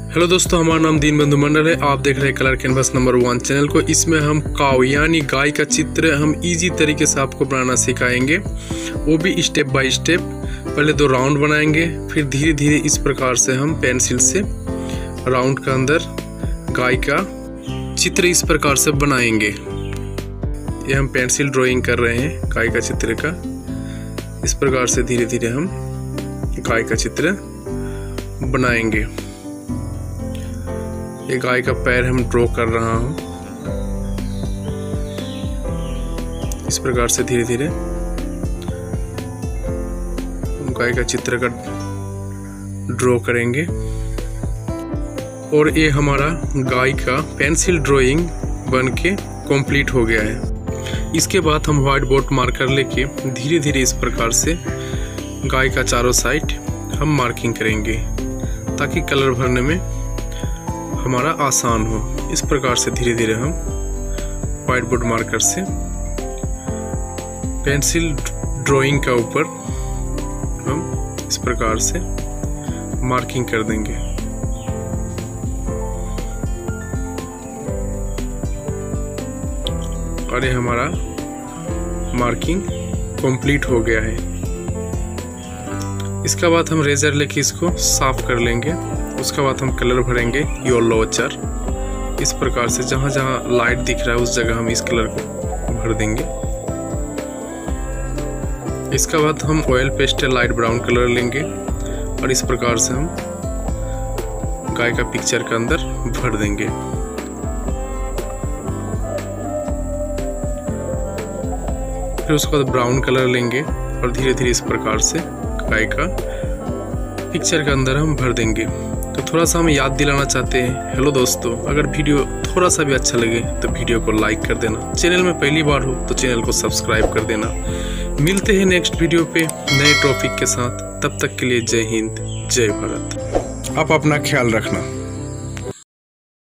Hello दोस्तों, हमारा नाम दीनबंधु मंडल है। आप देख रहे हैं कलर कैनवस नंबर 1 चैनल को। इसमें हम काऊ यानी गाय का चित्र हम इजी तरीके से आपको बनाना सिखाएंगे, वो भी स्टेप बाय स्टेप। पहले 2 राउंड बनाएंगे, फिर धीरे धीरे इस प्रकार से हम पेंसिल से राउंड के अंदर गाय का चित्र इस प्रकार से बनाएंगे। ये हम पेंसिल ड्राइंग कर रहे हैं गाय का चित्र का। इस प्रकार से धीरे धीरे हम गाय का चित्र बनाएंगे। ये गाय का पैर हम ड्रॉ कर रहा हूँ। इस प्रकार से धीरे धीरे हम गाय का चित्र का ड्रॉ करेंगे। और ये हमारा गाय का पेंसिल ड्राइंग बन के कंप्लीट हो गया है। इसके बाद हम व्हाइट बोर्ड मार्कर लेके धीरे धीरे इस प्रकार से गाय का चारों साइड हम मार्किंग करेंगे, ताकि कलर भरने में हमारा आसान हो। इस प्रकार से धीरे धीरे हम व्हाइट बोर्ड मार्कर से पेंसिल ड्राइंग का ऊपर हम इस प्रकार से मार्किंग कर देंगे। और ये हमारा मार्किंग कंप्लीट हो गया है। इसके बाद हम रेजर लेके इसको साफ कर लेंगे। उसके बाद हम कलर भरेंगे येलो अक्षर। इस प्रकार से जहाँ जहाँ लाइट दिख रहा है उस जगह हम इस कलर को भर देंगे। इसके बाद हम oil pastel light brown colour लेंगे और इस प्रकार से हम गाय का पिक्चर के अंदर भर देंगे। फिर उसके बाद ब्राउन कलर लेंगे और धीरे धीरे इस प्रकार से गाय का पिक्चर के अंदर हम भर देंगे। तो थोड़ा सा हम याद दिलाना चाहते हैं। हेलो दोस्तों, अगर वीडियो थोड़ा सा भी अच्छा लगे तो वीडियो को लाइक कर देना। चैनल में पहली बार हो तो चैनल को सब्सक्राइब कर देना। मिलते हैं नेक्स्ट वीडियो पे नए टॉपिक के साथ। तब तक के लिए जय हिंद, जय भारत। आप अपना ख्याल रखना।